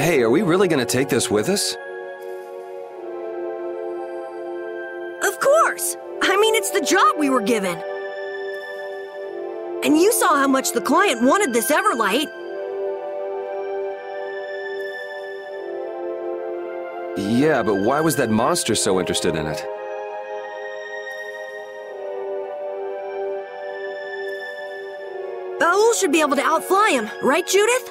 Hey, are we really gonna take this with us? Of course! I mean, it's the job we were given. And you saw how much the client wanted this Everlight. Yeah, but why was that monster so interested in it? Owl should be able to outfly him, right, Judith?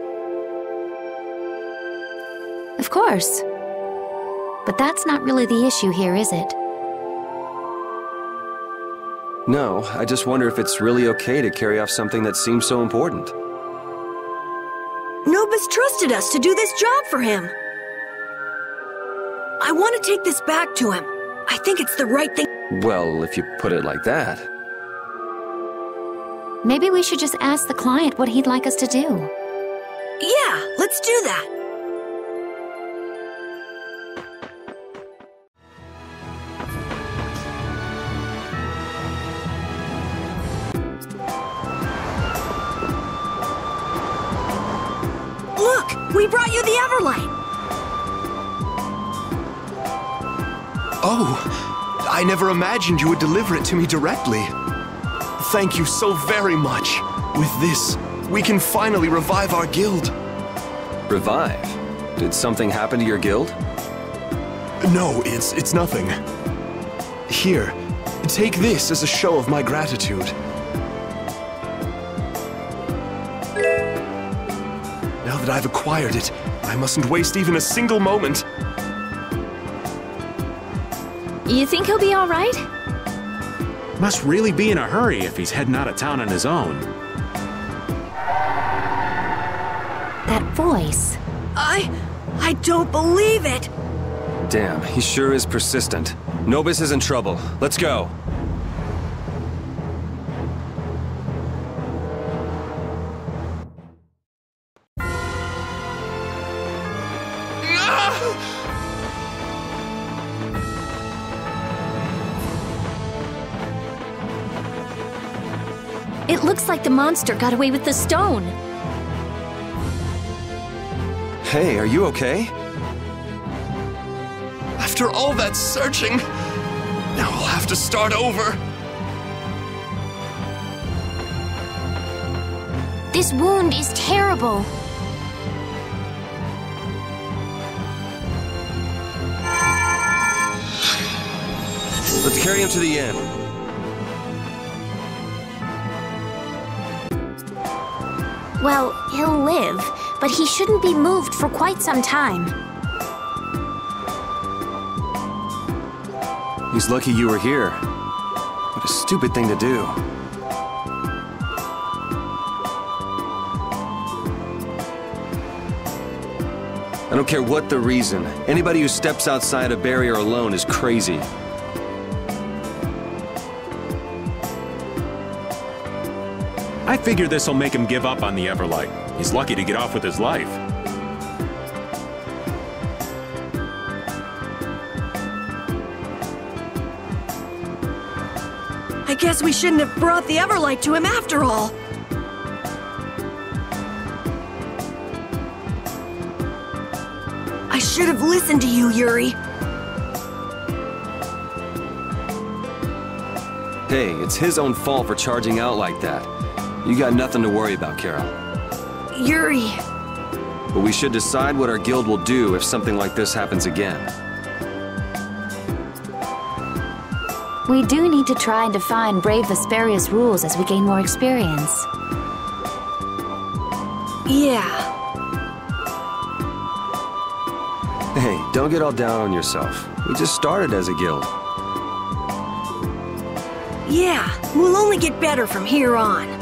Of course. But that's not really the issue here, is it? No, I just wonder if it's really okay to carry off something that seems so important. Nobis trusted us to do this job for him. I want to take this back to him. I think it's the right thing. Well, if you put it like that. Maybe we should just ask the client what he'd like us to do. Yeah, let's do that. Look, we brought you the Everlight. Oh, I never imagined you would deliver it to me directly. Thank you so very much. With this, we can finally revive our guild. Revive? Did something happen to your guild? No, it's nothing. Here, take this as a show of my gratitude. Now that I've acquired it, I mustn't waste even a single moment. You think he'll be all right? Must really be in a hurry if he's heading out of town on his own. That voice. I don't believe it. Damn, he sure is persistent. Nobis is in trouble. Let's go. It looks like the monster got away with the stone. Hey, are you okay? After all that searching, now I'll have to start over. This wound is terrible. Let's carry him to the inn. Well, he'll live, but he shouldn't be moved for quite some time. He's lucky you were here. What a stupid thing to do. I don't care what the reason. Anybody who steps outside a barrier alone is crazy. I figure this'll make him give up on the Everlight. He's lucky to get off with his life. I guess we shouldn't have brought the Everlight to him after all. I should have listened to you, Yuri. Hey, it's his own fault for charging out like that. You got nothing to worry about, Carol. Yuri. But we should decide what our guild will do if something like this happens again. We do need to try and define Brave Vesperia's rules as we gain more experience. Yeah. Hey, don't get all down on yourself. We just started as a guild. Yeah, we'll only get better from here on.